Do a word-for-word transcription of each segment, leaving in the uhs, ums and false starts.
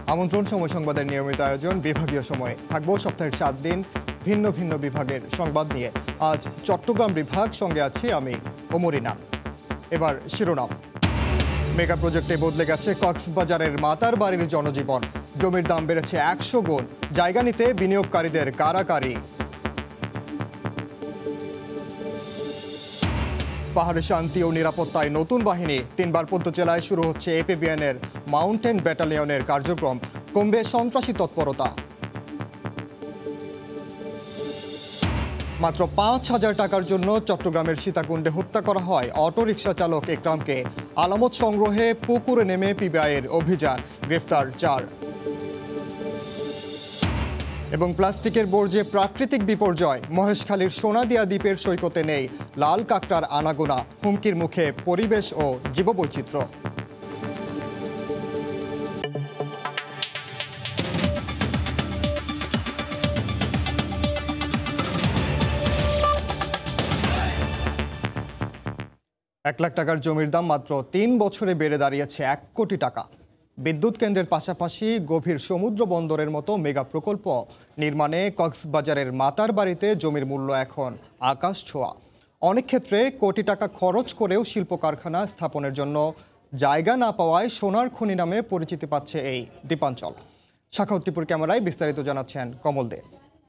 আমন্ত্রণ সময় সংবাদের নিয়মিত আয়োজন বিভাগীয় সময় থাকবো সপ্তাহের সাত দিন ভিন্ন ভিন্ন বিভাগের সংবাদ নিয়ে। আজ চট্টগ্রাম বিভাগ, সঙ্গে আছি আমি ওমরিনা। এবার শিরোনাম। মেগা প্রজেক্টে বদলে গেছে কক্সবাজারের মাতার বাড়ির জনজীবন। জমির দাম বেড়েছে একশো গুণ, জায়গা নিতে বিনিয়োগকারীদের কারাকারি। পাহাড়ে শান্তি ও নিরাপত্তায় নতুন বাহিনী। তিন পার্বত্য জেলায় শুরু হচ্ছে এপিবিএনের মাউন্টেন ব্যাটালিয়নের কার্যক্রম। কমবে সন্ত্রাসী তৎপরতা। মাত্র পাঁচ হাজার টাকার জন্য চট্টগ্রামের সীতাকুণ্ডে হত্যা করা হয় অটোরিকশা চালক একরামকে। আলামত সংগ্রহে পুকুরে নেমে পিবিআইয়ের অভিযান, গ্রেফতার চার। এবং প্লাস্টিকের বর্জ্যে প্রাকৃতিক বিপর্যয়। মহেশখালীর সোনাদিয়া দ্বীপের সৈকতে নেই লাল কাঁকড়ার আনাগোনা। হুমকির মুখে পরিবেশ ও জীববৈচিত্র্য। এক লাখ টাকার জমির দাম মাত্র তিন বছরে বেড়ে দাঁড়িয়েছে এক কোটি টাকা। বিদ্যুৎ কেন্দ্রের পাশাপাশি গভীর সমুদ্র বন্দরের মতো মেগা প্রকল্প নির্মাণে কক্সবাজারের মাতার বাড়িতে জমির মূল্য এখন আকাশ ছোঁয়া। অনেক ক্ষেত্রে কোটি টাকা খরচ করেও শিল্প কারখানা স্থাপনের জন্য জায়গা না পাওয়ায় সোনার খনি নামে পরিচিতি পাচ্ছে এই দ্বীপাঞ্চল। শাখাউত্তিপুর ক্যামেরায় বিস্তারিত জানাচ্ছেন কমল দে।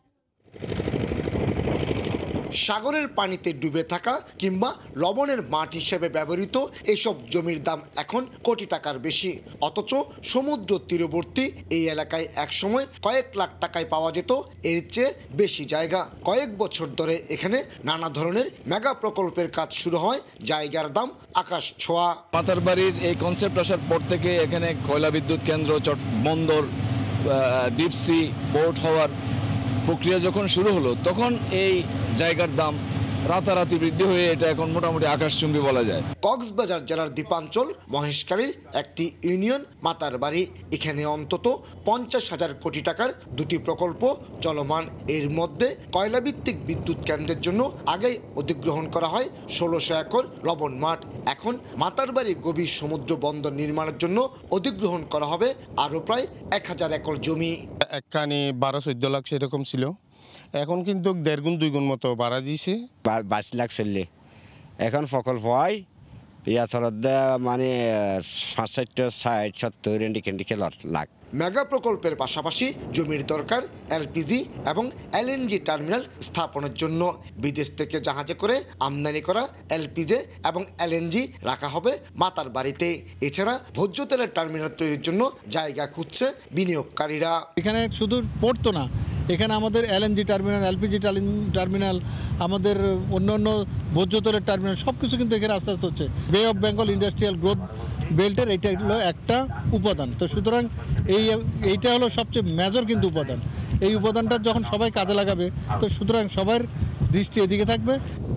সাগরের পানিতে ডুবে থাকা কিংবা লবণের মাঠ হিসেবে ব্যবহৃত এসব জমির দাম এখন কোটি টাকার বেশি। অথচ সমুদ্র তীরবর্তী এই এলাকায় একসময় কয়েক লাখ টাকায় পাওয়া যেত এর চেয়ে বেশি জায়গা। কয়েক বছর ধরে এখানে নানা ধরনের মেগা প্রকল্পের কাজ শুরু হয়, জায়গার দাম আকাশ ছোঁয়া। মাতার বাড়ির এই কনসেপ্ট আসার পর থেকে এখানে কয়লা বিদ্যুৎ কেন্দ্র, বন্দর, ডিপসি পোর্ট হওয়ার প্রক্রিয়া যখন শুরু হলো, তখন এই জায়গার দাম রাতারাতি বৃদ্ধি হয়ে এটা এখন মোটামুটি আকাশচুম্বী বলা যায়। কক্সবাজার জেলার দ্বীপাঞ্চল মহেশখালীর একটি ইউনিয়ন মাতার বাড়ি। এখানে অন্তত পঞ্চাশ হাজার কোটি টাকার দুটি প্রকল্প চলমান। এর মধ্যে কয়লাভিত্তিক বিদ্যুৎ কেন্দ্রের জন্য আগেই অধিগ্রহণ করা হয় ষোলোশো একর লবণ মাঠ। এখন মাতার বাড়ি গভীর সমুদ্র বন্দর নির্মাণের জন্য অধিগ্রহণ করা হবে আরও প্রায় এক হাজার একর জমি। একখানি বারো চোদ্দ লাখ সেরকম ছিল, এখন কিন্তু দেড় গুণ দুই গুণ মতো বাড়া দিয়েছে। বাইশ লাখ চললে এখন প্রকল্প হয় ইয়া চলত মানে পাঁচ ষাট ষাট সত্তর এন্ডিকে লাখ। মেগা প্রকল্পের পাশাপাশি জমির দরকার এলপিজি এবং এলএনজি টার্মিনাল স্থাপনের জন্য। বিদেশ থেকে জাহাজে করে আমদানি করা এলপিজি এবং এলএনজি রাখা হবে মাতার বাড়িতে। এছাড়া ভোজ্য তেলের টার্মিনাল তৈরির জন্য জায়গা খুঁজছে বিনিয়োগকারীরা। এখানে শুধু পড়তো না, এখানে আমাদের এলএনজি টার্মিনাল, এলপিজি টার্মিনাল, আমাদের অন্যান্য ভোজ্য তেলের টার্মিনাল সব কিছু কিন্তু এখানে আস্তে আস্তে হচ্ছে। বে অফ বেঙ্গল ইন্ডাস্ট্রিয়াল গ্রোথ বেল্টের এইটা হলো একটা উপাদান। তো সুতরাং এই এইটা হলো সবচেয়ে মেজর কিন্তু উপাদান। এই উপাদানটা যখন সবাই কাজে লাগাবে, তো সুতরাং সবার দৃষ্টি এদিকে থাকবে।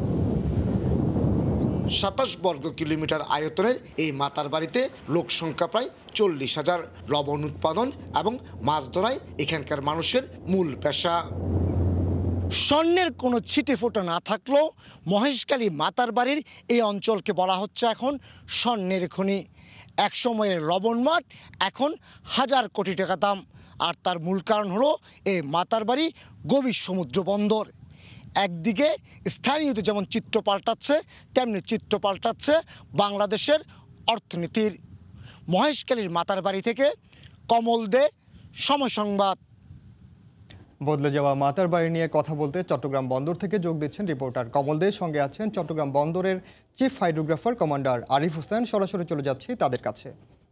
সাতাশ বর্গ কিলোমিটার আয়তনের এই মাতার বাড়িতে লোক সংখ্যা প্রায় চল্লিশ হাজার। লবণ উৎপাদন এবং মাছ ধরাই এখানকার মানুষের মূল পেশা। স্বর্ণের কোনো ছিটে ফোঁটা না থাকলেও মহেশখালী মাতার বাড়ির এই অঞ্চলকে বলা হচ্ছে এখন স্বর্ণের খনি। এক সময়ের লবণ মাঠ এখন হাজার কোটি টাকা দাম। আর তার মূল কারণ হলো এই মাতার বাড়ি গভীর সমুদ্র বন্দর। একদিকে স্থানীয়দের যেমন চিত্র পাল্টাচ্ছে, তেমনি চিত্র পাল্টাচ্ছে বাংলাদেশের অর্থনীতির। মহেশখালীর মাতার বাড়ি থেকে কমল দে, সময় সংবাদ। বদলে যাওয়া মাতার বাড়ি নিয়ে কথা বলতে চট্টগ্রাম বন্দর থেকে যোগ দিচ্ছেন রিপোর্টার কমল দে। সঙ্গে আছেন চট্টগ্রাম বন্দরের chief hydrographer commander Arif Hossain. সরাসরি চলে যাচ্ছি তাদের কাছে।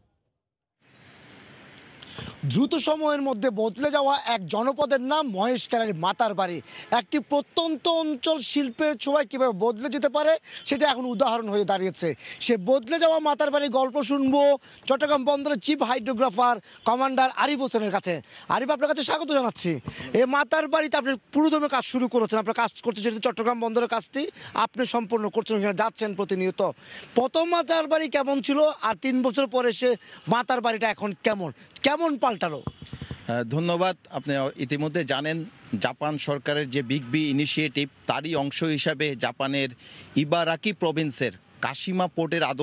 দ্রুত সময়ের মধ্যে বদলে যাওয়া এক জনপদের নাম মহেশখালীর মাতার বাড়ি। একটি প্রত্যন্ত অঞ্চল শিল্পের ছোঁয়ায় কীভাবে বদলে যেতে পারে সেটা এখন উদাহরণ হয়ে দাঁড়িয়েছে। সে বদলে যাওয়া মাতার বাড়ির গল্প শুনবো চট্টগ্রাম বন্দরের চিফ হাইড্রোগ্রাফার কমান্ডার আরিফ হোসেনের কাছে। আরিফ, আপনার কাছে স্বাগত জানাচ্ছি। এই মাতার বাড়িতে আপনি পুরোদমে কাজ শুরু করেছেন, আপনার কাজ করছেন যেহেতু চট্টগ্রাম বন্দরের কাজটি আপনি সম্পূর্ণ করছেন, এখানে যাচ্ছেন প্রতিনিয়ত। প্রথম মাতার বাড়ি কেমন ছিল আর তিন বছর পরে সে মাতার বাড়িটা এখন কেমন কেমন পাল্টালো? ধন্যবাদ। আপনি ইতিমধ্যে জানেন জাপান সরকারের যে বিগ বি ইনিশিয়েটিভ, তারই অংশ হিসাবে জাপানের ইবারাকি প্রভিন্সের কাশিমা পোর্টের আদলে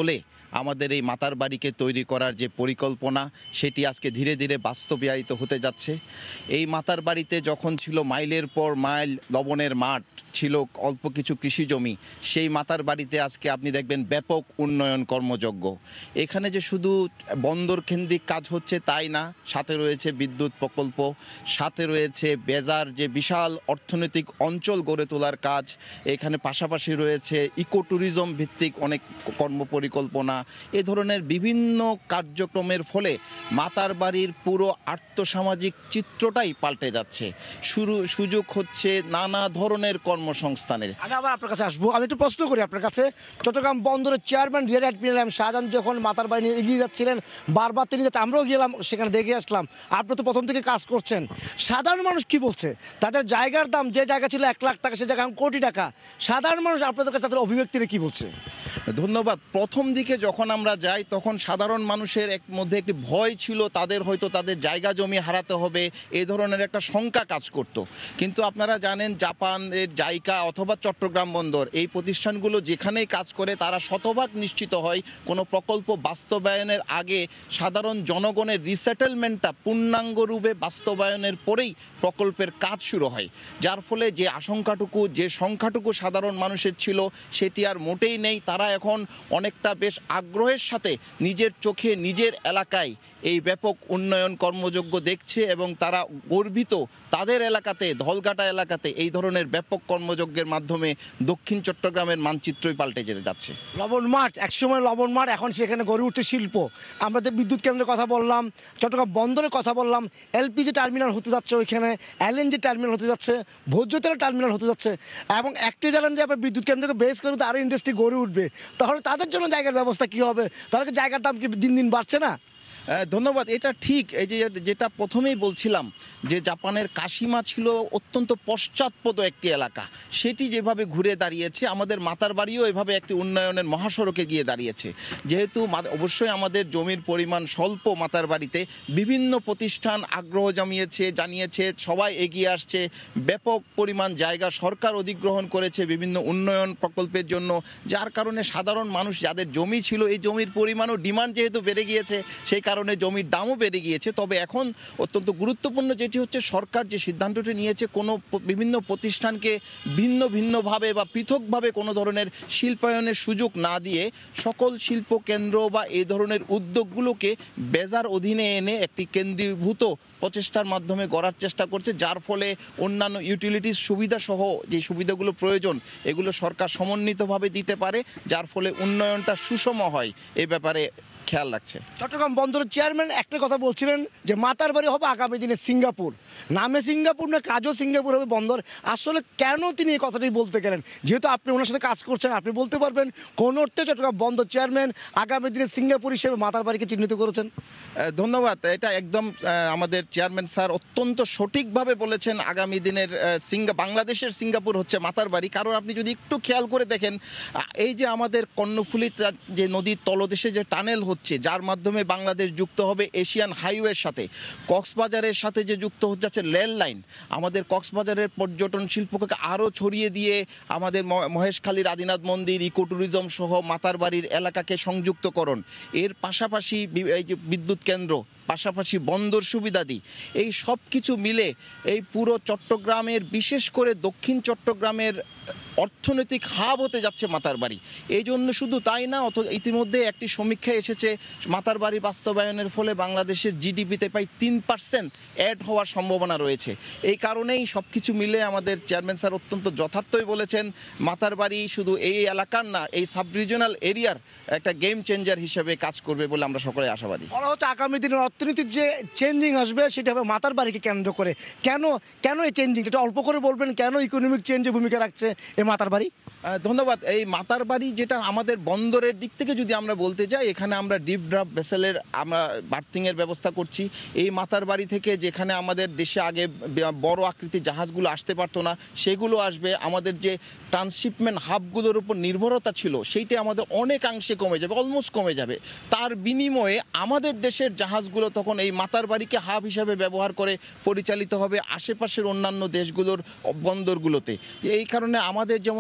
আমাদের এই মাতার বাড়িকে তৈরি করার যে পরিকল্পনা সেটি আজকে ধীরে ধীরে বাস্তবায়িত হতে যাচ্ছে। এই মাতার বাড়িতে যখন ছিল মাইলের পর মাইল লবণের মাঠ, ছিল অল্প কিছু কৃষি জমি, সেই মাতার বাড়িতে আজকে আপনি দেখবেন ব্যাপক উন্নয়ন কর্মযজ্ঞ। এখানে যে শুধু বন্দর কেন্দ্রিক কাজ হচ্ছে তাই না, সাথে রয়েছে বিদ্যুৎ প্রকল্প, সাথে রয়েছে বেজার যে বিশাল অর্থনৈতিক অঞ্চল গড়ে তোলার কাজ, এখানে পাশাপাশি রয়েছে ইকো ট্যুরিজম ভিত্তিক অনেক কর্ম পরিকল্পনা। এ ধরনের বিভিন্ন কার্যক্রমের ফলে মাতার বাড়ির পুরো আর্থসামাজিক চিত্রটাই পাল্টে যাচ্ছে। শুরু সুযোগ হচ্ছে নানা ধরনের কর্মসংস্থানের। আমি আবার আপনার কাছে আসবো। আমি একটু প্রশ্ন করি আপনার কাছে, চট্টগ্রাম বন্দরের চেয়ারম্যান রিয়ার অ্যাডমিরাল শাহজাহান যখন মাতার বাড়ি নিয়ে এগিয়ে যাচ্ছিলেন, বারবার তিনি যাতে আমরাও গেলাম সেখানে দেখে আসলাম, আপনি তো প্রথম থেকে কাজ করছেন, সাধারণ মানুষ কি বলছে? তাদের জায়গার দাম যে জায়গা ছিল এক লাখ টাকা সে জায়গা কোটি টাকা, সাধারণ মানুষ আপনাদের কাছে তাদের অভিব্যক্তিটা কি বলছে? ধন্যবাদ। প্রথম দিকে যখন আমরা যাই তখন সাধারণ মানুষের এক মধ্যে একটি ভয় ছিল, তাদের হয়তো তাদের জায়গা জমি হারাতে হবে, এই ধরনের একটা শঙ্কা কাজ করত। কিন্তু আপনারা জানেন জাপানের জাইকা অথবা চট্টগ্রাম বন্দর এই প্রতিষ্ঠানগুলো যেখানেই কাজ করে তারা শতভাগ নিশ্চিত হয় কোনো প্রকল্প বাস্তবায়নের আগে সাধারণ জনগণের রিসেটেলমেন্টটা পূর্ণাঙ্গরূপে বাস্তবায়নের পরেই প্রকল্পের কাজ শুরু হয়, যার ফলে যে আশঙ্কাটুকু যে সংখ্যাটুকু সাধারণ মানুষের ছিল সেটি আর মোটেই নেই। তারা এখন অনেকটা বেশ আগ্রহের সাথে নিজের চোখে নিজের এলাকায় এই ব্যাপক উন্নয়ন কর্মযজ্ঞ দেখছে এবং তারা গর্বিত তাদের এলাকাতে, ধলঘাটা এলাকাতে এই ধরনের ব্যাপক কর্মযজ্ঞের মাধ্যমে দক্ষিণ চট্টগ্রামের মানচিত্রই পাল্টে যেতে যাচ্ছে। লবণ মাঠ একসময় লবণ মাঠ, এখন সেখানে গড়ে উঠছে শিল্প। আমাদের বিদ্যুৎ কেন্দ্রের কথা বললাম, চট্টগ্রাম বন্দরের কথা বললাম, এলপিজি টার্মিনাল হতে যাচ্ছে, ওইখানে এলএনজি টার্মিনাল হতে যাচ্ছে, ভোজ্য তেল টার্মিনাল হতে যাচ্ছে, এবং একটি জানেন যে আপনার বিদ্যুৎ কেন্দ্রকে বেস করে তো আরও ইন্ডাস্ট্রি গড়ে উঠবে, তাহলে তাদের জন্য জায়গার ব্যবস্থা কী হবে? তাহলে জায়গার দাম কি দিন দিন বাড়ছে না? ধন্যবাদ। এটা ঠিক, এই যে যেটা প্রথমেই বলছিলাম যে জাপানের কাশিমা ছিল অত্যন্ত পশ্চাৎপদ একটি এলাকা, সেটি যেভাবে ঘুরে দাঁড়িয়েছে আমাদের মাতার বাড়িও এভাবে একটি উন্নয়নের মহাসড়কে গিয়ে দাঁড়িয়েছে। যেহেতু অবশ্যই আমাদের জমির পরিমাণ স্বল্প, মাতার বাড়িতে বিভিন্ন প্রতিষ্ঠান আগ্রহ জমিয়েছে, জানিয়েছে, সবাই এগিয়ে আসছে, ব্যাপক পরিমাণ জায়গা সরকার অধিগ্রহণ করেছে বিভিন্ন উন্নয়ন প্রকল্পের জন্য, যার কারণে সাধারণ মানুষ যাদের জমি ছিল এই জমির পরিমাণও ডিমান্ড যেহেতু বেড়ে গিয়েছে সেই কারণে জমির দামও বেড়ে গিয়েছে। তবে এখন অত্যন্ত গুরুত্বপূর্ণ যেটি হচ্ছে সরকার যে সিদ্ধান্তটি নিয়েছে কোনো বিভিন্ন প্রতিষ্ঠানকে ভিন্ন ভিন্নভাবে বা পৃথকভাবে কোনো ধরনের শিল্পায়নের সুযোগ না দিয়ে সকল শিল্প কেন্দ্র বা এই ধরনের উদ্যোগগুলোকে বেজার অধীনে এনে একটি কেন্দ্রীভূত প্রচেষ্টার মাধ্যমে গড়ার চেষ্টা করছে, যার ফলে অন্যান্য ইউটিলিটিস সুবিধা সহ যে সুবিধাগুলো প্রয়োজন এগুলো সরকার সমন্বিতভাবে দিতে পারে, যার ফলে উন্নয়নটা সুষম হয়। এই ব্যাপারে খেয়াল রাখছে। চট্টগ্রাম বন্দরের চেয়ারম্যান একটা কথা বলছিলেন যে মাতার বাড়ি হবে আগামী দিনে সিঙ্গাপুর, নামে সিঙ্গাপুর না কাজও সিঙ্গাপুর হবে বন্দর। আসলে কেন তিনি এই কথাটি বলতে গেলেন? যেহেতু আপনি ওনার সাথে কাজ করছেন, আপনি বলতে পারবেন কোন অর্থে চট্টগ্রাম বন্দর চেয়ারম্যান আগামী দিনে সিঙ্গাপুর হিসেবে মাতার বাড়িকে চিহ্নিত করেছেন? ধন্যবাদ। এটা একদম আমাদের চেয়ারম্যান স্যার অত্যন্ত সঠিকভাবে বলেছেন। আগামী দিনের সিঙ্গা বাংলাদেশের সিঙ্গাপুর হচ্ছে মাতার বাড়ি। কারণ আপনি যদি একটু খেয়াল করে দেখেন, এই যে আমাদের কর্ণফুলী যে নদীর তলদেশে যে টানেল হচ্ছে, যার মাধ্যমে বাংলাদেশ যুক্ত হবে এশিয়ান হাইওয়ের সাথে, কক্সবাজারের সাথে যে যুক্ত হচ্ছে যাচ্ছে রেল লাইন, আমাদের কক্সবাজারের পর্যটন শিল্পকে আরও ছড়িয়ে দিয়ে আমাদের মহেশখালীর আদিনাথ মন্দির, ইকো ট্যুরিজম সহ মাতার বাড়ির এলাকাকে সংযুক্তকরণ, এর পাশাপাশি এই যে বিদ্যুৎ কেন্দ্র, পাশাপাশি বন্দর সুবিধাদি, এই সব কিছু মিলে এই পুরো চট্টগ্রামের, বিশেষ করে দক্ষিণ চট্টগ্রামের অর্থনৈতিক হাব হতে যাচ্ছে মাতার বাড়ি। এই জন্য শুধু তাই না, অত ইতিমধ্যে একটি সমীক্ষা এসেছে মাতার বাড়ি বাস্তবায়নের ফলে বাংলাদেশের জিডিপিতে প্রায় তিন পার্সেন্ট অ্যাড হওয়ার সম্ভাবনা রয়েছে। এই কারণেই সব কিছু মিলে আমাদের চেয়ারম্যান স্যার অত্যন্ত যথার্থই বলেছেন, মাতার বাড়ি শুধু এই এলাকার না, এই সাব রিজিওনাল এরিয়ার একটা গেম চেঞ্জার হিসেবে কাজ করবে বলে আমরা সকলে আশাবাদী। বলা হচ্ছে আগামী দিনের অর্থনীতির যে চেঞ্জিং আসবে সেটা হবে মাতার বাড়িকে কেন্দ্র করে। কেন কেন এই চেঞ্জিং, এটা অল্প করে বলবেন, কেন ইকোনমিক চেঞ্জে ভূমিকা রাখছে এই মাতার বাড়ি? ধন্যবাদ। এই মাতার বাড়ি যেটা আমাদের বন্দরের দিক থেকে যদি আমরা বলতে যাই, এখানে আমরা ডিপ ড্রাফট ভেসেলের আমরা বার্থিংয়ের ব্যবস্থা করছি। এই মাতার বাড়ি থেকে যেখানে আমাদের দেশে আগে বড় আকৃতির জাহাজগুলো আসতে পারতো না সেগুলো আসবে। আমাদের যে ট্রান্সশিপমেন্ট হাবগুলোর উপর নির্ভরতা ছিল সেইটা আমাদের অনেকাংশে কমে যাবে, অলমোস্ট কমে যাবে। তার বিনিময়ে আমাদের দেশের জাহাজগুলো তখন এই মাতার বাড়িকে হাব হিসাবে ব্যবহার করে পরিচালিত হবে আশেপাশের অন্যান্য দেশগুলোর বন্দরগুলোতে। এই কারণে আমাদের যেমন একদিকে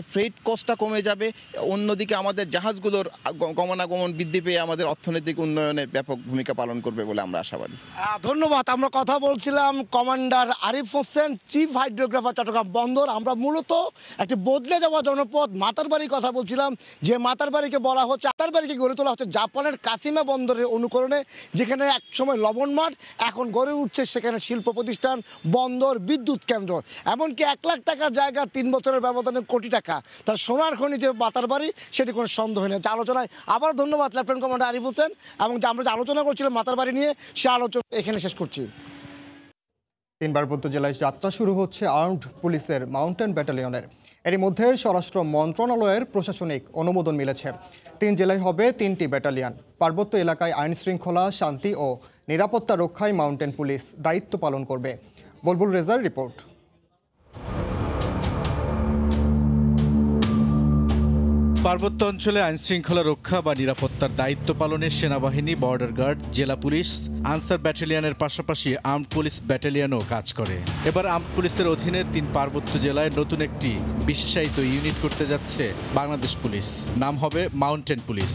ফ্রেট কস্টটা কমে যাবে, অন্যদিকে আমাদের জাহাজগুলোর গমনাগমন বৃদ্ধি পেয়ে আমাদের অর্থনৈতিক উন্নয়নে ব্যাপক ভূমিকা পালন করবে বলে আমরা আশাবাদী। ধন্যবাদ। আমরা কথা বলছিলাম commander Arif Hossain, chief hydrographer Chattogram বন্দর। আমরা মূলত একটি বদলে যাওয়া জনপদ মাতারবাড়ির কথা বলছিলাম, যে মাতারবাড়িকে বলা হচ্ছে মাতারবাড়িকে গড়ে তোলা হচ্ছে জাপানের কাসিমা বন্দরের অনুকরণে, যেখানে এক সময় লবণ মাঠ, এখন গড়ে উঠছে সেখানে শিল্প প্রতিষ্ঠান, বন্দর, বিদ্যুৎ কেন্দ্র। এমনকি এক লাখ টাকার জায়গা তিন বছরের ব্যবধানে কোটি টাকা, তার সোনার খনি যে মাতারবাড়ি, সেটি কোনো সন্দেহ নেই। আলোচনায় আবার ধন্যবাদ লেফটেন্যান্ট কমান্ডার আরিফ হোসেন, এবং যে আমরা যে আলোচনা করছিলাম মাতারবাড়ি নিয়ে, সে আলোচনা এখানে শেষ করছি। তিন পার্বত্য জেলায় যাত্রা শুরু হচ্ছে আর্মড পুলিশের মাউন্টেন ব্যাটালিয়নের। এরই মধ্যে স্বরাষ্ট্র মন্ত্রণালয়ের প্রশাসনিক অনুমোদন মিলেছে। তিন জেলায় হবে তিনটি ব্যাটালিয়ন। পার্বত্য এলাকায় আইন শৃঙ্খলা, শান্তি ও নিরাপত্তা রক্ষায় মাউন্টেন পুলিশ দায়িত্ব পালন করবে। বুলবুল রেজার রিপোর্ট। পার্বত্য অঞ্চলে আইন শৃঙ্খলা রক্ষা বা নিরাপত্তার দায়িত্ব পালনে সেনাবাহিনী, বর্ডার গার্ড, জেলা পুলিশ, আনসার ব্যাটালিয়নের পাশাপাশি আর্মড পুলিশ ব্যাটালিয়নও কাজ করে। এবার আর্মড পুলিশের অধীনে তিন পার্বত্য জেলায় নতুন একটি বিশেষায়িত ইউনিট করতে যাচ্ছে বাংলাদেশ পুলিশ। নাম হবে মাউন্টেন পুলিশ।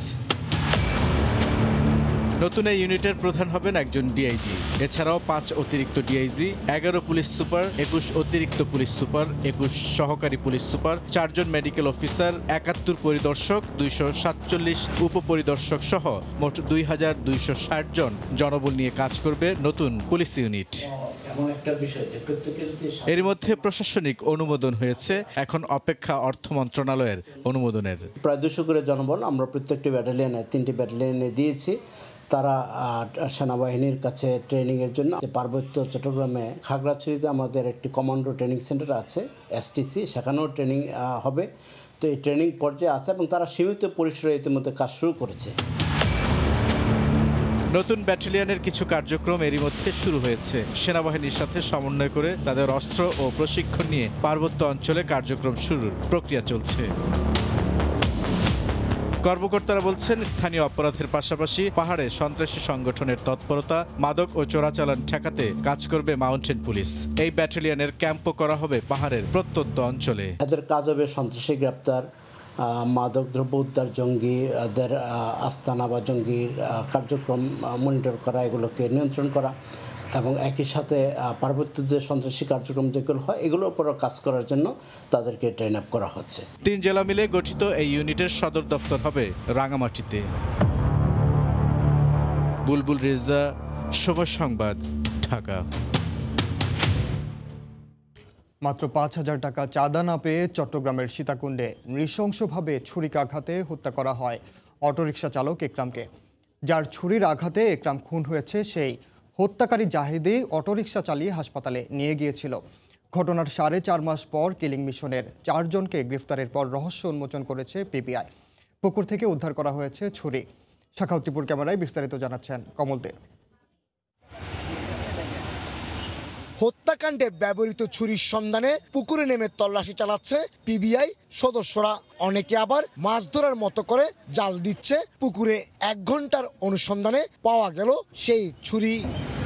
নতুন এই ইউনিটের প্রধান হবেন একজন ডিআইজি। এছাড়াও পাঁচ অতিরিক্ত ডিআইজি, এগারো পুলিশ সুপার, একুশ অতিরিক্ত পুলিশ সুপার, একুশ সহকারী পুলিশ সুপার, চারজন মেডিকেল অফিসার, একাত্তর পরিদর্শক, দুইশো সাতচল্লিশ উপপরিদর্শক সহ মোট দুই হাজার দুইশো ষাট জন জনবল নিয়ে কাজ করবে নতুন পুলিশ ইউনিট। এর মধ্যে প্রশাসনিক অনুমোদন হয়েছে, এখন অপেক্ষা অর্থ মন্ত্রণালয়ের অনুমোদনের। প্রায় দুশো করে জনবল আমরা প্রত্যেকটি ব্যাটালিয়নে, তিনটি ব্যাটালিয়নে দিয়েছি। তারা সেনাবাহিনীর কাছে ট্রেনিংয়ের জন্য পার্বত্য চট্টগ্রামে খাগড়াছড়িতে আমাদের একটি কমান্ডো ট্রেনিং সেন্টার আছে, এসটিসি, সেখানেও ট্রেনিং হবে। তো এই ট্রেনিং পর্যায়ে আছে এবং তারা সীমিত পরিসরে ইতিমধ্যে কাজ শুরু করেছে। নতুন ব্যাটালিয়নের কিছু কার্যক্রম এরই মধ্যে শুরু হয়েছে। সেনাবাহিনীর সাথে সমন্বয় করে তাদের অস্ত্র ও প্রশিক্ষণ নিয়ে পার্বত্য অঞ্চলে কার্যক্রম শুরুর প্রক্রিয়া চলছে। কর্মকর্তারা বলছেন, স্থানীয় অপরাধের পাশাপাশি পাহাড়ে সন্ত্রাসী সংগঠনের তৎপরতা, মাদক ও চোরাচালান ঠেকাতে কাজ করবে মাউন্টেন পুলিশ। এই ব্যাটালিয়নের ক্যাম্পও করা হবে পাহাড়ের প্রত্যন্ত অঞ্চলে। এদের কাজ হবে সন্ত্রাসী গ্রেপ্তার, মাদক দ্রব্য উদ্ধার, জঙ্গিদের আস্তানা বা জঙ্গির কার্যক্রম মনিটর করা, এগুলোকে নিয়ন্ত্রণ করা, এবং একই সাথে পার্বত্য যে সন্ত্রাসী কার্যক্রম যেগুলো হয় এগুলোর উপর কাজ করার জন্য তাদেরকে ট্রেন আপ করা হচ্ছে। তিন জেলা মিলে গঠিত এই ইউনিটের সদর দপ্তর হবে রাঙামাটিতে। বুলবুল রেজা, সময় সংবাদ, ঢাকা। মাত্র পাঁচ হাজার টাকা চাঁদা না পেয়ে চট্টগ্রামের সীতাকুণ্ডে নৃশংসভাবে ছুরিকাঘাতে হত্যা করা হয় অটোরিকশা চালক একরামকে। যার ছুরির আঘাতে একরাম খুন হয়েছে, সেই হত্যাকারী জাহিদি অটোরিকশা চালিয়ে হাসপাতালে নিয়ে গিয়েছিল। ঘটনার সাড়ে চার মাস পর কিলিং মিশনের চারজনকে গ্রেফতারের পর রহস্য উন্মোচন করেছে পিবিআই। পুকুর থেকে উদ্ধার করা হয়েছে ছুরি। শাখাউদ্দিপুর ক্যামেরায় বিস্তারিত জানাচ্ছেন কমল দে। হত্যাকাণ্ডে ব্যবহৃত ছুরির সন্ধানে পুকুরে নেমে তল্লাশি চালাচ্ছে পিবিআই সদস্যরা। অনেকে আবার মাছ ধরার মতো করে জাল দিচ্ছে পুকুরে। এক ঘন্টার অনুসন্ধানে পাওয়া গেল সেই ছুরি।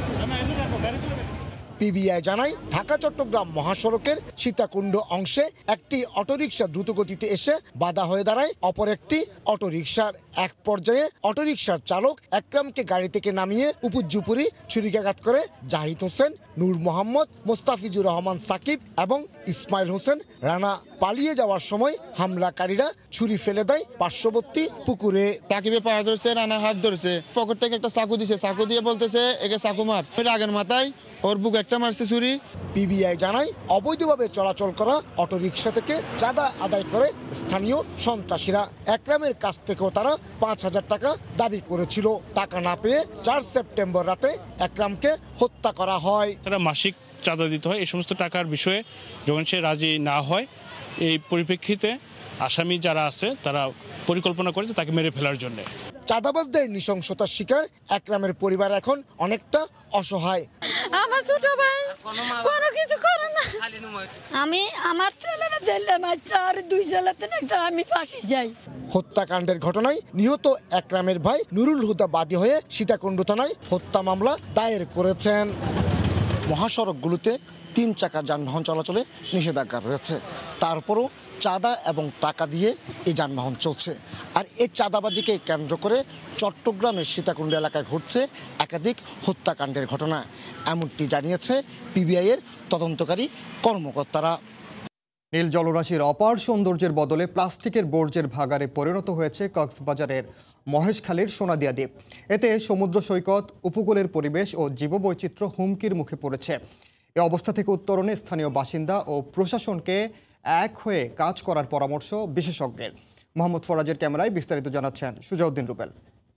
পিবিআই জানায়, ঢাকা চট্টগ্রাম মহাসড়কের সীতাকুণ্ড অংশে একটি অটোরিকশা দ্রুতগতিতে এসে বাধা হয়ে দাঁড়ায় অপর একটি অটোরিকশার। এক পর্যায়ে অটোরিকশার চালক একরামকে গাড়ি থেকে নামিয়ে উপর্যুপরি ছুরিকাঘাত করে জাহিদ হোসেন, নূর মোহাম্মদ, মোস্তাফিজুর রহমান সাকিব এবং ইসমাইল হোসেন রানা। পালিয়ে যাওয়ার সময় হামলাকারীরা ছুরি ফেলে দেয় পার্শ্ববর্তী পুকুরে। সাকিবে পা ধরছে, রানা হাত ধরছে, পকেট থেকে একটা চাকু দিছে, চাকু দিয়ে বলতেছে একে চাকু মার। রাগের মাথায় ওর বুক একটা মারছে ছুরি। পিবিআই জানায়, অবৈধভাবে চলাচল করা অটোরিকশা থেকে চাঁদা আদায় করে স্থানীয় সন্ত্রাসীরা। একরামের কাছ থেকেও তারা পাঁচ হাজার টাকা দাবি করেছিল। টাকা না পেয়ে চার সেপ্টেম্বর রাতে একরামকে হত্যা করা হয়। তারা মাসিক চাঁদা দিতে হয়। এই সমস্ত টাকার বিষয়ে যখন সে রাজি না হয়, এই পরিপ্রেক্ষিতে আসামি যারা আছে তারা পরিকল্পনা করেছে তাকে মেরে ফেলার জন্য। চাঁদাবাজদের নৃশংসতার শিকার একরামের পরিবার এখন অনেকটা অসহায়। আমার ছোট ভাই কোনো কিছু করে না। আমি আমার ছেলেরা জেলে মারছে আর দুই ছেলেতে আমি ফাঁসি যাই। হত্যাকাণ্ডের ঘটনায় নিহত একরামের ভাই নুরুল হুদা বাদী হয়ে সীতাকুণ্ড থানায় হত্যা মামলা দায়ের করেছেন। মহাসড়কগুলোতে তিন চাকা যানবাহন চলাচলে নিষেধাজ্ঞা রয়েছে। তারপরও চাঁদা এবং টাকা দিয়ে এই যানবাহন চলছে। আর এই চাঁদাবাজিকে কেন্দ্র করে চট্টগ্রামের সীতাকুণ্ড এলাকায় ঘটছে একাধিক হত্যাকাণ্ডের ঘটনা, এমনটি জানিয়েছে পিবিআইয়ের তদন্তকারী কর্মকর্তারা। নীল জলরাশির অপার সৌন্দর্যের বদলে প্লাস্টিকের বর্জ্যের ভাগাড়ে পরিণত হয়েছে কক্সবাজারের মহেশখালীর সোনাদিয়া দ্বীপ। এতে সমুদ্র সৈকত, উপকূলের পরিবেশ ও জীববৈচিত্র্য হুমকির মুখে পড়েছে। এ অবস্থা থেকে উত্তরণে স্থানীয় বাসিন্দা ও প্রশাসনকে এক হয়ে কাজ করার পরামর্শ বিশেষজ্ঞের। মোহাম্মদ ফরাজের ক্যামেরায় বিস্তারিত জানাচ্ছেন সুজাউদ্দিন রুবেল।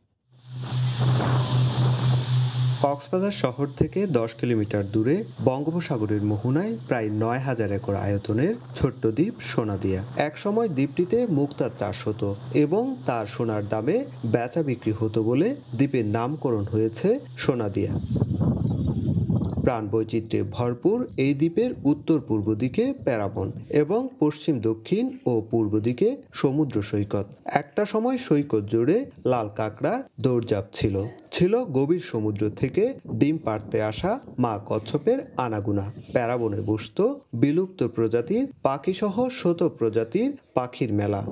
কক্সবাজার শহর থেকে দশ কিলোমিটার দূরে বঙ্গোপসাগরের মোহনায় প্রায় নয় হাজার একর আয়তনের ছোট্ট দ্বীপ সোনাদিয়া। একসময় দ্বীপটিতে মুক্তার চাষ হতো এবং তার সোনার দামে বেচা বিক্রি হতো বলে দ্বীপের নামকরণ হয়েছে সোনাদিয়া। প্রাণ বৈচিত্র্যে ভরপুর এই দ্বীপের উত্তর পূর্ব দিকে প্যারাবন এবং পশ্চিম দক্ষিণ ও পূর্ব দিকে সমুদ্র সৈকত। একটা সময় সৈকত জুড়ে লাল কাঁকড়ার দৌড়ঝাঁপ ছিল। ছিল গভীর সমুদ্র থেকে ডিম পাড়তে আসা মা কচ্ছপের আনাগুনা। প্যারাবনে বসত বিলুপ্ত প্রজাতির পাখিসহ শত প্রজাতির পাখির মেলা।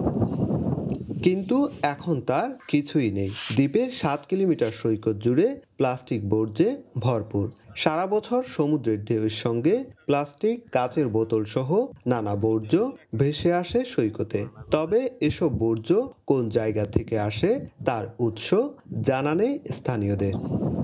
কিন্তু এখন তার কিছুই নেই। দ্বীপের সাত কিলোমিটার সৈকত জুড়ে প্লাস্টিক বর্জ্যে ভরপুর। সারা বছর সমুদ্রের ঢেউয়ের সঙ্গে প্লাস্টিক, কাচের বোতল সহ নানা বর্জ্য ভেসে আসে সৈকতে। তবে এসব বর্জ্য কোন জায়গা থেকে আসে তার উৎস জানা নেই স্থানীয়দের।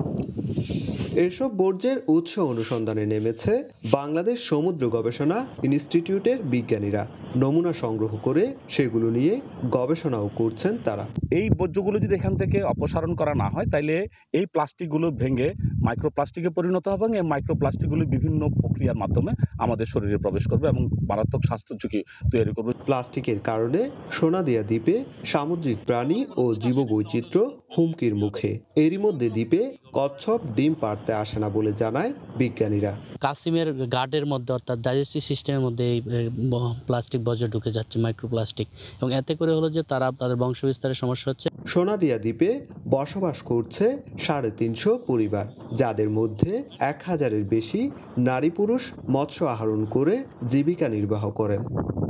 এসব বর্জ্যের উৎস অনুসন্ধানে নেমেছে বাংলাদেশ সমুদ্র গবেষণা ইনস্টিটিউটের বিজ্ঞানীরা। নমুনা সংগ্রহ করে সেগুলো নিয়ে গবেষণাও করছেন তারা। এই বর্জ্যগুলো যদি এখান থেকে অপসারণ করা না হয় তাহলে এই প্লাস্টিকগুলো ভেঙে মাইক্রোপ্লাস্টিকে পরিণত হবে এবং এই মাইক্রোপ্লাস্টিকগুলো বিভিন্ন প্রক্রিয়ার মাধ্যমে আমাদের শরীরে প্রবেশ করবে এবং মারাত্মক স্বাস্থ্য ঝুঁকি তৈরি করবে। প্লাস্টিকের কারণে সোনাদিয়া দ্বীপে সামুদ্রিক প্রাণী ও জীববৈচিত্র্য হুমকির মুখে। এরই মধ্যে দ্বীপে কচ্ছপ ডিম পাড়তে আসে না বলে জানায় বিজ্ঞানীরা। কাসিমের গার্ডের মধ্যে অর্থাৎ ডাইজেস্টিভ সিস্টেমের মধ্যে এই প্লাস্টিক বর্জ্য ঢুকে যাচ্ছে, মাইক্রোপ্লাস্টিক, এবং এতে করে হলো যে তারা তাদের বংশবিস্তারের সমস্যা হচ্ছে। সোনাদিয়া দ্বীপে বসবাস করছে সাড়ে তিনশো পরিবার, যাদের মধ্যে এক হাজারের বেশি নারী পুরুষ মৎস্য আহরণ করে জীবিকা নির্বাহ করেন।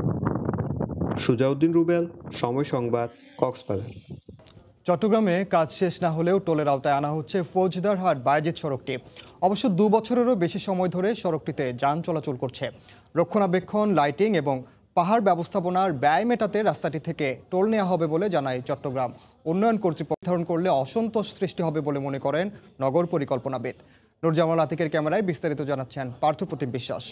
সুজাউদ্দিন রুবেল, সময় সংবাদ, কক্সবাজার। চট্টগ্রামে কাজ শেষ না হলেও টোলের আওতায় আনা হচ্ছে ফৌজদারহাট বায়েজিদ সড়কটি। অবশ্য দু বছরেরও বেশি সময় ধরে সড়কটিতে যান চলাচল করছে। রক্ষণাবেক্ষণ, লাইটিং এবং পাহাড় ব্যবস্থাপনার ব্যয় মেটাতে রাস্তাটি থেকে টোল নেওয়া হবে বলে জানায় চট্টগ্রাম উন্নয়ন কর্তৃপক্ষ। নির্ধারণ করলে অসন্তোষ সৃষ্টি হবে বলে মনে করেন নগর পরিকল্পনাবিদ। নুরজামাল আতিকের ক্যামেরায় বিস্তারিত জানাচ্ছেন পার্থপ্রতিম বিশ্বাস।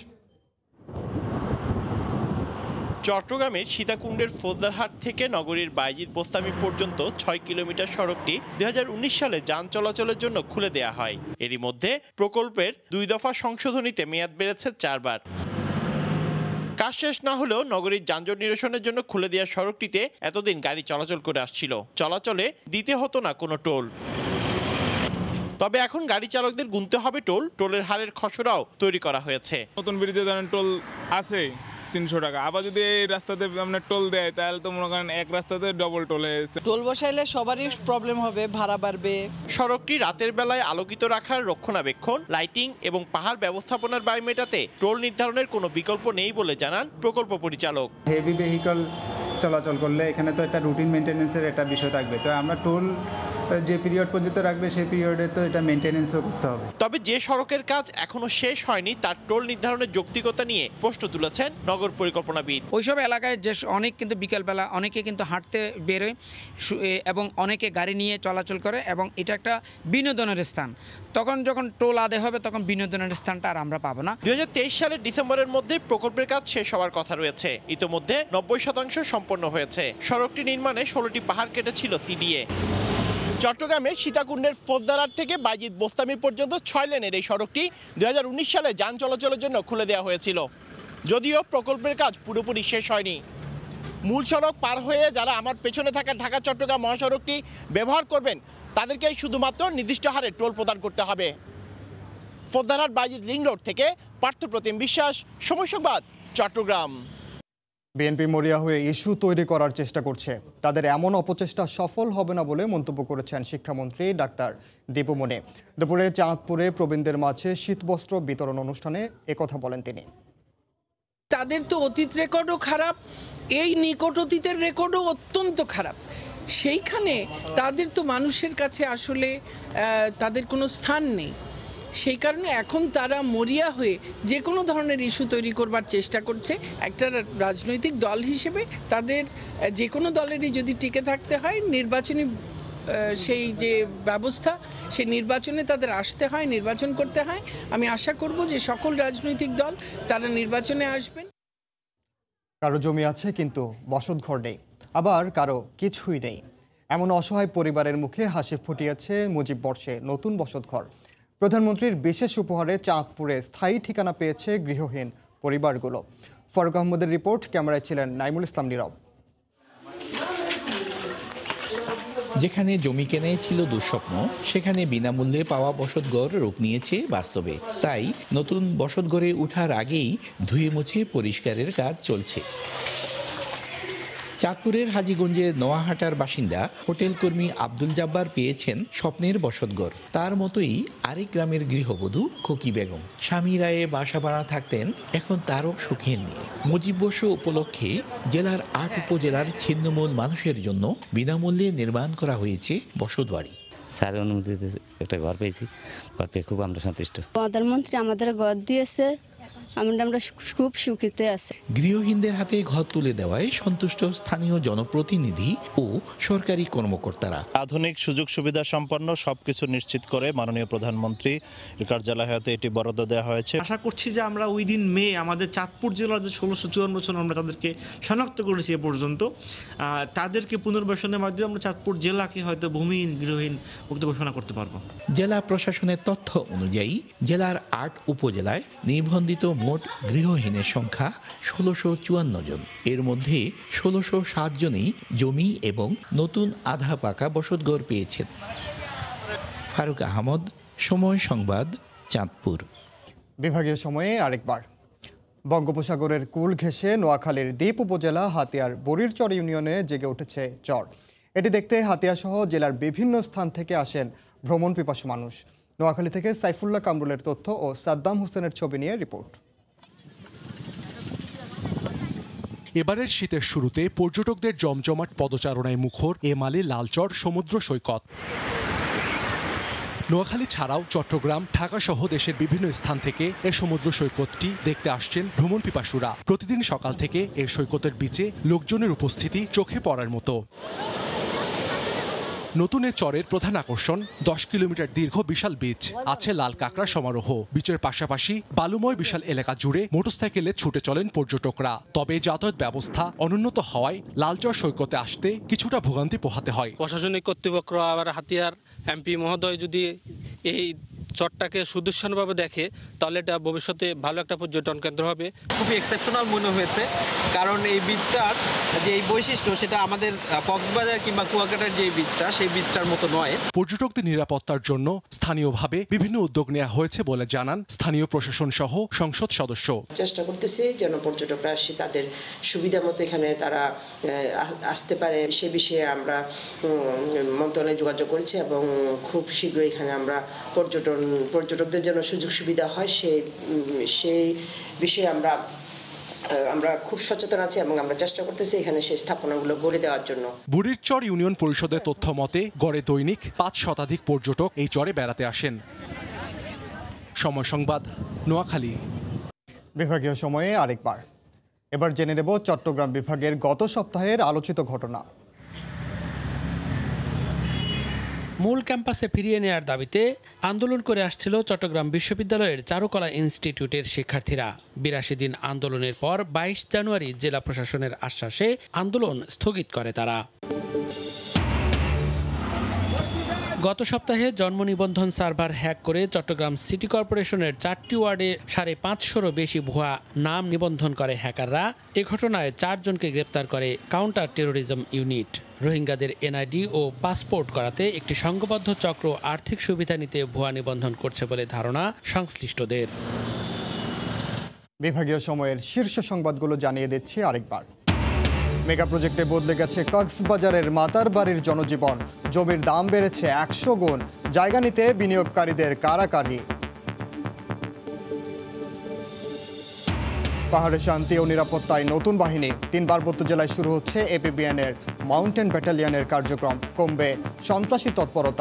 চট্টগ্রামের সীতাকুণ্ডের ফৌজদারহাট থেকে নগরীর বায়েজিদ বোস্তামি পর্যন্ত ছয় কিলোমিটার সড়কটি দুই হাজার উনিশ সালে যান চলাচলের জন্য খুলে দেওয়া হয়। এরই মধ্যে প্রকল্পের দুই দফা সংশোধনীতে মেয়াদ বেড়েছে চারবার। কাজ শেষ না হলেও নগরীর যানজট নিরসনের জন্য খুলে দেওয়া সড়কটিতে এতদিন গাড়ি চলাচল করে আসছিল। চলাচলে দিতে হতো না কোনো টোল। তবে এখন গাড়ি চালকদের গুনতে হবে টোল। টোলের হারের খসড়াও তৈরি করা হয়েছে। নতুন ব্রিজে ধরেন টোল আছে তিনশো টাকা, আবার যদি এই রাস্তাতে আপনার টোল দেয় তাহলে তো মনে করেন এক রাস্তাতে ডবল টোল হয়েছে। টোল বসাইলে সবারই প্রবলেম হবে, ভাড়া বাড়বে। সড়কটি রাতের বেলায় আলোকিত রাখার রক্ষণাবেক্ষণ, লাইটিং এবং পাহাড় ব্যবস্থাপনার ব্যয় মেটাতে টোল নির্ধারণের কোনো বিকল্প নেই বলে জানান প্রকল্প পরিচালক। হেভি ভেহিকল চলাচল করলে এখানে তো একটা রুটিন মেনটেন্যান্সের একটা বিষয় থাকবে, তো আমরা টোল যে পিরিয়ড পর্যন্ত রাখবে সেই পিরিয়ডে তো এটা মেনটেন্যান্সও করতে হবে। তবে যে সড়কের কাজ এখনো শেষ হয়নি তার টোল নির্ধারণের যৌক্তিকতা নিয়ে প্রশ্ন তুলেছেন নগর পরিকল্পনাবিদ। ওইসব এলাকায় যে অনেক কিন্তু বিকেলবেলা অনেকে কিন্তু হাঁটতে বেরোয় এবং অনেকে গাড়ি নিয়ে চলাচল করে এবং এটা একটা বিনোদনের স্থান। তখন যখন টোল আদায় হবে তখন বিনোদনের স্থানটা আর আমরা পাবো না। দুই হাজার তেইশ সালের ডিসেম্বরের মধ্যে প্রকল্পের কাজ শেষ হওয়ার কথা রয়েছে। ইতোমধ্যে নব্বই শতাংশ সম্পন্ন হয়েছে। সড়কটি নির্মাণে ষোলোটি পাহাড় কেটেছিল সিডিএ। চট্টগ্রামের সীতাকুণ্ডের ফৌজদারহাট থেকে বায়েজিদ বোস্তামি পর্যন্ত ছয় লেনের এই সড়কটি দুই হাজার উনিশ সালে যান চলাচলের জন্য খুলে দেওয়া হয়েছিল। যদিও প্রকল্পের কাজ পুরোপুরি শেষ হয়নি। মূল সড়ক পার হয়ে যারা আমার পেছনে থাকা ঢাকা চট্টগ্রাম মহাসড়কটি ব্যবহার করবেন তাদেরকেই শুধুমাত্র নির্দিষ্ট হারে টোল প্রদান করতে হবে। ফৌজদারহাট বায়েজিদ লিং রোড থেকে পার্থপ্রতিম বিশ্বাস, সময় সংবাদ, চট্টগ্রাম। বিএনপি মরিয়া হয়ে ইস্যু তৈরি করার চেষ্টা করছে, তাদের এমন অপচেষ্টা সফল হবে না বলে মন্তব্য করেছেন শিক্ষামন্ত্রী ডাক্তার দীপুমনি। দুপুরে চাঁদপুরে প্রবীণদের মাঝে শীতবস্ত্র বিতরণ অনুষ্ঠানে একথা বলেন তিনি। তাদের তো অতীত রেকর্ডও খারাপ, এই নিকট অতীতের রেকর্ডও অত্যন্ত খারাপ। সেইখানে তাদের তো মানুষের কাছে আসলে তাদের কোনো স্থান নেই। সেই কারণে এখন তারা মরিয়া হয়ে যে কোনো ধরনের ইস্যু তৈরি করবার চেষ্টা করছে। একটা রাজনৈতিক দল হিসেবে তাদের যে কোনো দলেরই যদি টিকে থাকতে হয়, নির্বাচনী সেই যে ব্যবস্থা, সেই নির্বাচনে তাদের আসতে হয়, নির্বাচন করতে হয়। আমি আশা করব যে সকল রাজনৈতিক দল তারা নির্বাচনে আসবেন। কারো জমি আছে কিন্তু বসতঘর নেই, আবার কারো কিছুই নেই, এমন অসহায় পরিবারের মুখে হাসি ফুটিয়েছে মুজিব বর্ষে নতুন বসতঘর। প্রধানমন্ত্রীর বিশেষ উপহারে চাঁদপুরে স্থায়ী ঠিকানা পেয়েছে গৃহহীন পরিবারগুলো। ফারুক আহমদের রিপোর্ট, ক্যামেরায় ছিলেন নাইমুল ইসলাম নীরব। যেখানে জমি কেনাই ছিল দুঃস্বপ্ন, সেখানে বিনামূল্যে পাওয়া বসতঘর রূপ নিয়েছে বাস্তবে। তাই নতুন বসতঘরে ওঠার আগেই ধুয়ে মুছে পরিষ্কারের কাজ চলছে। চাঁদপুরের হাজীগঞ্জের নোয়াহাটার বাসিন্দা হোটেল কর্মী আব্দুল জাব্বার পেয়েছেন স্বপ্নের বসতঘর। তার মতোই আরেক গ্রামের গৃহবধূ খোকি বেগম স্বামী রায়ে বাসা ভাড়া থাকতেন, এখন তারও সুখের নেই। মুজিব বর্ষ উপলক্ষে জেলার আট উপজেলার ছিন্নমূল মানুষের জন্য বিনামূল্যে নির্মাণ করা হয়েছে বসতবাড়ি। স্যারের অনুমতিতে একটা ঘর পেয়েছি, ঘর পেয়ে খুব আমরা সন্তুষ্ট। প্রধানমন্ত্রী আমাদের ঘর দিয়েছে, আমরা আমরা খুব সুখীতে আছি। গৃহহীনদের হাতে ঘর তুলে দেওয়ায় সন্তুষ্ট স্থানীয় জনপ্রতিনিধি ও সরকারি কর্মকর্তারা। আধুনিক সুযোগ সুবিধা সম্পন্ন সবকিছু নিশ্চিত করে মাননীয় প্রধানমন্ত্রী কার্যালয়ে হাতে এটি বরাদ্দ দেওয়া হয়েছে। আশা করছি যে আমরা ওই দিন মে আমাদের চাঁদপুর জেলার যে ষোলোশো চুয়ান্ন জন আমরা তাদেরকে শনাক্ত করেছি এ পর্যন্ত, তাদেরকে পুনর্বাসনের মাধ্যমে আমরা চাঁদপুর জেলাকে হয়তো ভূমিহীন গৃহহীন মুক্ত ঘোষণা করতে পারবো। জেলা প্রশাসনের তথ্য অনুযায়ী জেলার আট উপজেলায় নিবন্ধিত মোট গৃহহীনের সংখ্যা ষোলোশো চুয়ান্ন জন। এর মধ্যে ষোলোশো সাত জনই জমি এবং নতুন আধা পাকা বসতঘর পেয়েছেন। ফারুক আহমদ, সময় সংবাদ, চাঁদপুর। বিভাগীয় সময়ে আরেকবার বঙ্গোপসাগরের কুল ঘেঁষে নোয়াখালীর দ্বীপ উপজেলা হাতিয়ার বরিরচর ইউনিয়নে জেগে উঠেছে ঝড়। এটি দেখতে হাতিয়াসহ জেলার বিভিন্ন স্থান থেকে আসেন ভ্রমণ পিপাসু মানুষ। নোয়াখালী থেকে সাইফুল্লাহ কামরুলের তথ্য ও সাদ্দাম হোসেনের ছবি নিয়ে রিপোর্ট। এবারের শীতের শুরুতে পর্যটকদের জমজমাট পদচারণায় মুখর এমালে লালচর সমুদ্র সৈকত। নোয়াখালী ছাড়াও চট্টগ্রাম, ঢাকা সহ দেশের বিভিন্ন স্থান থেকে এ সমুদ্র সৈকতটি দেখতে আসছেন ভ্রমণ পিপাসুরা। প্রতিদিন সকাল থেকে এই সৈকতের বিচে লোকজনের উপস্থিতি চোখে পড়ার মতো। নতুন এ চরের প্রধান আকর্ষণ দশ কিলোমিটার দীর্ঘ বিশাল বিচ, আছে লাল কাঁকড়া সমারোহ। বিচের পাশাপাশি বালুময় বিশাল এলাকা জুড়ে মোটরসাইকেলে ছুটে চলেন পর্যটকরা। তবে যাতায়াত ব্যবস্থা অনুন্নত হওয়ায় লালচর সৈকতে আসতে কিছুটা ভোগান্তি পোহাতে হয়। প্রশাসনিক কর্তৃপক্ষ আবার হাতিয়ার এমপি মহোদয় যদি এই চরটাকে সুদর্শনভাবে দেখে তাহলে এটা ভবিষ্যতে ভালো একটা পর্যটন কেন্দ্র হবে। খুবই এক্সেপশনাল মনে হয়েছে, কারণ এই বীজটার যে এই বৈশিষ্ট্য সেটা আমাদের কক্সবাজার কিংবা কুয়াকাটার যে বীজটা সেই বীজটার মতো নয়। পর্যটকদের নিরাপত্তার জন্য স্থানীয়ভাবে বিভিন্ন উদ্যোগ নেওয়া হয়েছে বলে জানান স্থানীয় প্রশাসন সহ সংসদ সদস্য। চেষ্টা করতেছি যেন পর্যটকরা আসে তাদের সুবিধা মতো এখানে তারা আসতে পারে, সে বিষয়ে আমরা মন্ত্রণালয়ে যোগাযোগ করেছি এবং খুব শীঘ্রই এখানে আমরা পর্যটন পর্যটকদের জন্য সুযোগ সুবিধা হয় সেই সেই বিষয়ে আমরা আমরা খুব সচেতন আছি এবং আমরা চেষ্টা করতেছি এখানে সেই স্থাপনাগুলো গড়ে দেওয়ার জন্য। বুড়িরচর ইউনিয়ন পরিষদের তথ্য মতে গড়ে দৈনিক পাঁচ শতাধিক পর্যটক এই চরে বেড়াতে আসেন। সময় সংবাদ, নোয়াখালী। বিভাগীয় সময়ে আরেকবার এবার জেনে নেব চট্টগ্রাম বিভাগের গত সপ্তাহের আলোচিত ঘটনা। মূল ক্যাম্পাসে ফিরিয়ে নেয়ার দাবিতে আন্দোলন করে আসছিল চট্টগ্রাম বিশ্ববিদ্যালয়ের চারুকলা ইনস্টিটিউটের শিক্ষার্থীরা। বিরাশি দিন আন্দোলনের পর বাইশ জানুয়ারি জেলা প্রশাসনের আশ্বাসে আন্দোলন স্থগিত করে তারা। গত সপ্তাহে জন্ম নিবন্ধন সার্ভার হ্যাক করে চট্টগ্রাম সিটি কর্পোরেশনের চারটি ওয়ার্ডে সাড়ে পাঁচশোরও বেশি ভুয়া নাম নিবন্ধন করে হ্যাকাররা। এ ঘটনায় চারজনকে গ্রেপ্তার করে কাউন্টার টেরোরিজম ইউনিট। রোহিঙ্গাদের এনআইডি ও পাসপোর্ট করাতে একটি সংঘবদ্ধ চক্র আর্থিক সুবিধা নিতে ভুয়া নিবন্ধন করছে বলে ধারণা সংশ্লিষ্টদের। বিভাগীয় সময়ের শীর্ষ সংবাদগুলো জানিয়ে দিচ্ছি আরেকবার। মেগা প্রজেক্টে বদলে গেছে কক্সবাজারের মাতার বাড়ির জনজীবন। জমির দাম বেড়েছে একশো গুণ, জায়গা নিতে বিনিয়োগকারীদের কারাকারি। পাহাড়ে শান্তি ও নিরাপত্তায় নতুন বাহিনী। তিন পার্বত্য জেলায় শুরু হচ্ছে এপিবিএন এর মাউন্টেন ব্যাটালিয়নের কার্যক্রম। কমবে সন্ত্রাসী তৎপরতা।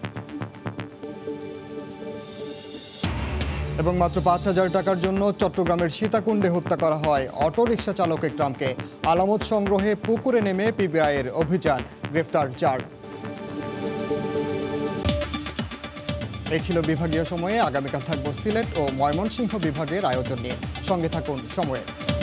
এবং মাত্র পাঁচ হাজার টাকার জন্য চট্টগ্রামের সীতাকুণ্ডে হত্যা করা হয় অটোরিকশা চালক একরামকে। আলামত সংগ্রহে পুকুরে নেমে পিবিআই এর অভিযান, গ্রেফতার চার। এই ছিল বিভাগীয় সময়ে। আগামীকাল থাকবো সিলেট ও ময়মনসিংহ বিভাগের আয়োজন নিয়ে। সঙ্গে থাকুন সময়ে।